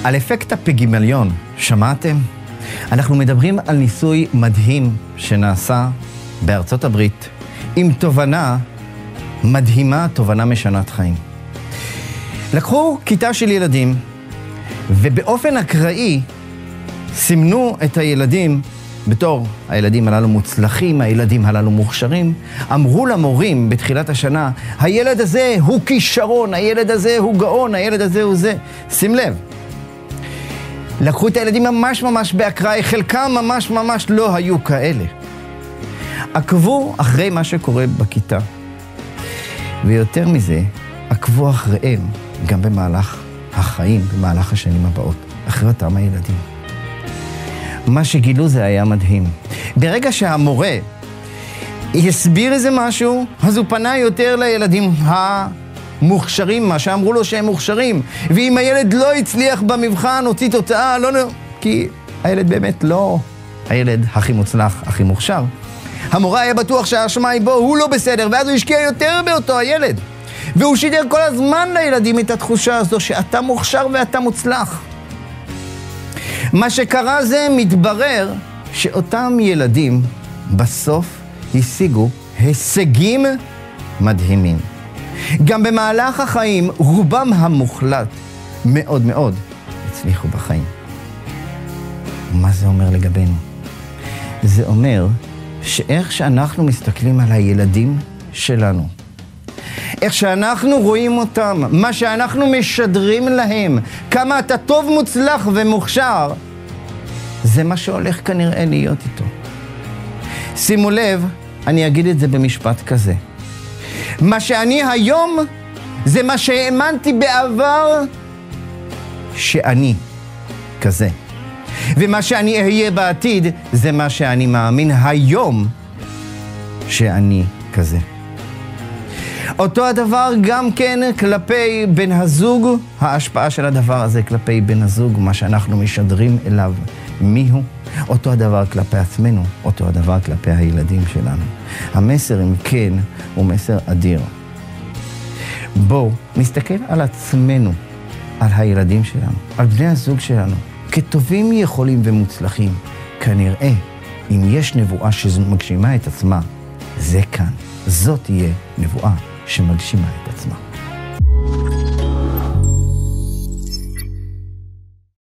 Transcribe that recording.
על אפקט הפיגימליון, שמעתם? אנחנו מדברים על ניסוי מדהים שנעשה בארצות הברית, עם תובנה מדהימה, תובנה משנת חיים. לקחו כיתה של ילדים, ובאופן אקראי סימנו את הילדים בתור הילדים הללו מוצלחים, הילדים הללו מוכשרים. אמרו למורים בתחילת השנה, הילד הזה הוא כישרון, הילד הזה הוא גאון, הילד הזה הוא זה. שים לב, לקחו את הילדים ממש באקראי, חלקם ממש לא היו כאלה. עקבו אחרי מה שקורה בכיתה, ויותר מזה, עקבו אחריהם גם במהלך החיים, במהלך השנים הבאות, אחרי אותם הילדים. מה שגילו זה היה מדהים. ברגע שהמורה הסביר איזה משהו, אז הוא פנה יותר לילדים המוכשרים, מה שאמרו לו שהם מוכשרים. ואם הילד לא הצליח במבחן, הוציא תוצאה, לא, כי הילד באמת לא הילד הכי מוצלח, הכי מוכשר. המורה היה בטוח שהאשמה היא בו, הוא לא בסדר, ואז הוא השקיע יותר באותו הילד. והוא שידר כל הזמן לילדים את התחושה הזו שאתה מוכשר ואתה מוצלח. מה שקרה זה מתברר שאותם ילדים בסוף השיגו הישגים מדהימים. גם במהלך החיים רובם המוחלט מאוד הצליחו בחיים. מה זה אומר לגבינו? זה אומר שאיך שאנחנו מסתכלים על הילדים שלנו, איך שאנחנו רואים אותם, מה שאנחנו משדרים להם, כמה אתה טוב, מוצלח ומוכשר, זה מה שהולך כנראה להיות איתו. שימו לב, אני אגיד את זה במשפט כזה. מה שאני היום, זה מה שהאמנתי בעבר שאני כזה. ומה שאני אהיה בעתיד, זה מה שאני מאמין היום שאני כזה. אותו הדבר גם כן כלפי בן הזוג, ההשפעה של הדבר הזה כלפי בן הזוג, מה שאנחנו משדרים אליו, מיהו? אותו הדבר כלפי עצמנו, אותו הדבר כלפי הילדים שלנו. המסר, אם כן, הוא מסר אדיר. בואו נסתכל על עצמנו, על הילדים שלנו, על בני הזוג שלנו, כטובים יכולים ומוצלחים. כנראה, אם יש נבואה שמגשימה את עצמה, זה כאן. זאת תהיה נבואה שמגשימה את עצמה.